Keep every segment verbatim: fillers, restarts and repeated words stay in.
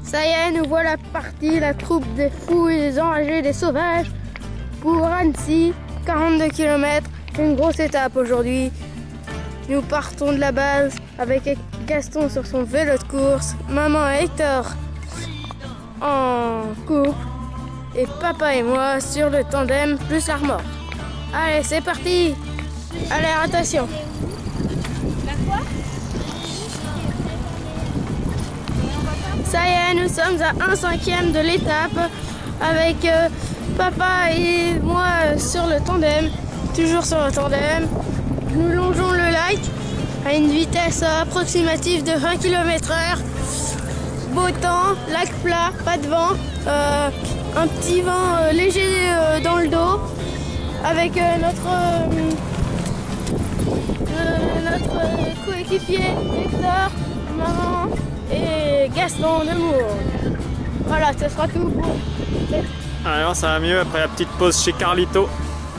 Ça y est, nous voilà partis, la troupe des fous et des enragés, des sauvages, pour Annecy, quarante-deux kilomètres, une grosse étape aujourd'hui. Nous partons de la base avec Gaston sur son vélo de course, maman et Hector en couple, et papa et moi sur le tandem plus la remorque. Allez, c'est parti! Allez, attention! Ça y est, nous sommes à un cinquième de l'étape avec euh, papa et moi sur le tandem, toujours sur le tandem. Nous longeons le lac à une vitesse approximative de vingt kilomètres heure. Beau temps, lac plat, pas de vent, euh, un petit vent euh, léger euh, dans le dos avec euh, notre, euh, notre coéquipier Hector, maman et Gaston de Mour. Voilà, ce sera tout pour. Alors ça va mieux après la petite pause chez Carlito.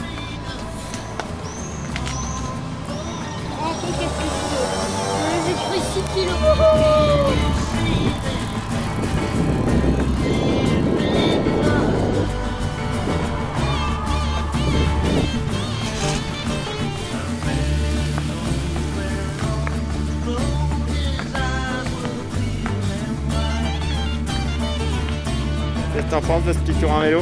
J'ai pris six kilos. Qu'est-ce que t'en penses de ce petit tour en vélo?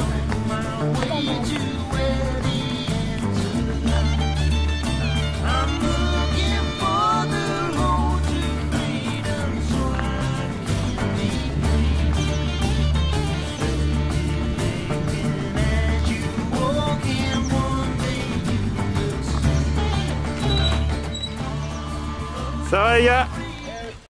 Ça va les gars?